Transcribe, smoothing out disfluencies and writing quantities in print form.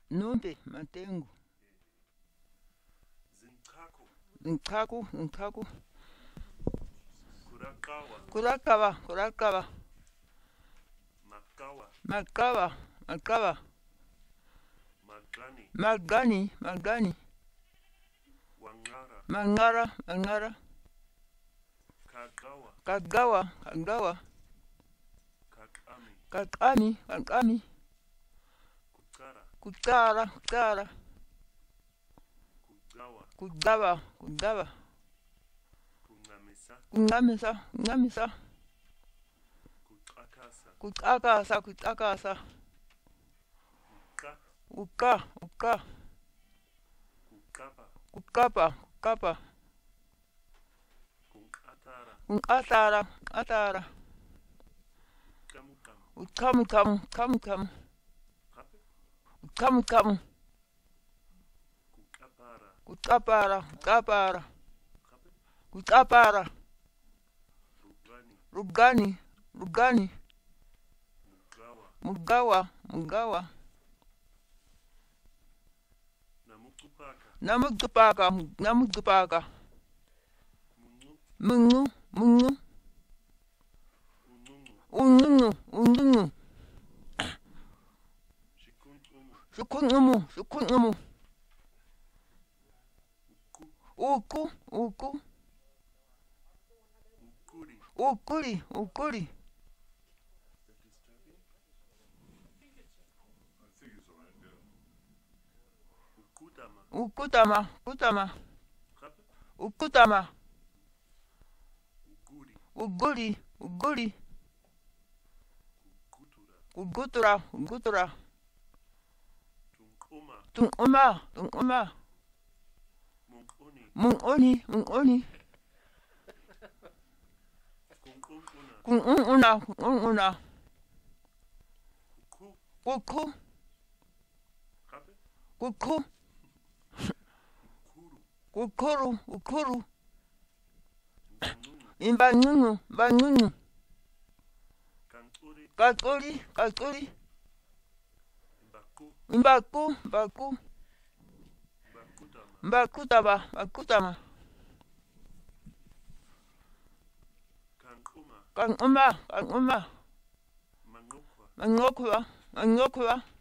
Nombe Matengu. Zinchaku. Kurakawa. Makawa. Magani. Mangara. Kagawa. Kakami. Kutara. Kugawa. Kungamisa. Kutakasa. Uka. Kukapa. Atara. Ukamu. Kutapara. Rugani. Mugawa. Namutupaka. Mungu. Unungu. Sukungumu. Uku. Ukuri. Ukutama. Uguri. Ugutura. Tunguma. Mungoni. Kunguna. Kuku. Ukuru. Imbangungu. Kakuri. Imbaku. Bakutama. Kanguma. Mangokwa.